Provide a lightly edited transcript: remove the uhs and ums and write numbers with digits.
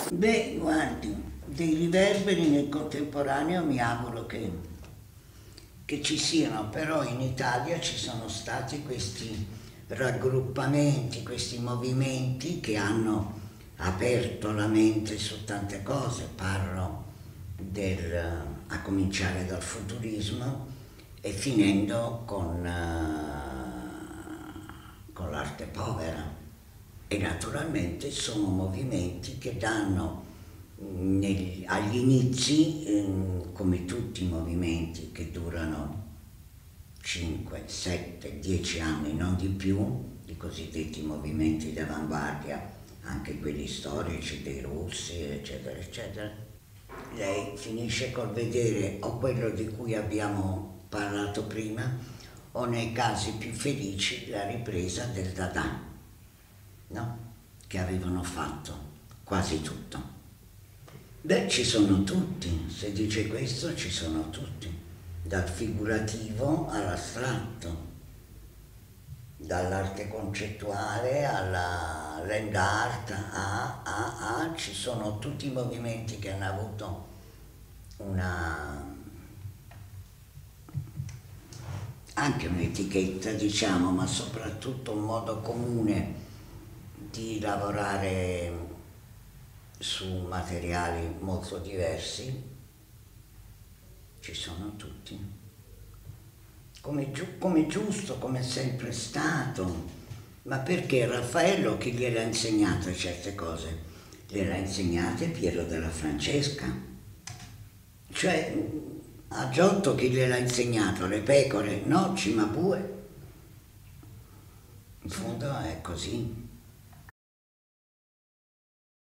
Beh, guardi, dei riverberi nel contemporaneo mi auguro che ci siano, però in Italia ci sono stati questi raggruppamenti, questi movimenti che hanno aperto la mente su tante cose. Parlo a cominciare dal futurismo e finendo con l'arte povera. E naturalmente sono movimenti che danno agli inizi, come tutti i movimenti che durano 5, 7, 10 anni, non di più, i cosiddetti movimenti di avanguardia, anche quelli storici dei russi, eccetera, eccetera, lei finisce col vedere o quello di cui abbiamo parlato prima, o nei casi più felici la ripresa del Dada, no? Che avevano fatto quasi tutto. Beh, ci sono tutti, se dice questo ci sono tutti, dal figurativo all'astratto, dall'arte concettuale alla land art, ci sono tutti i movimenti che hanno avuto anche un'etichetta, diciamo, ma soprattutto un modo comune di lavorare su materiali molto diversi. Ci sono tutti, come giusto, come è sempre stato. Ma perché Raffaello chi gliele ha insegnate certe cose? Gliele ha insegnate Piero della Francesca. Cioè, a Giotto chi gliel'ha insegnato? Le pecore? No, Cimabue. In fondo è così.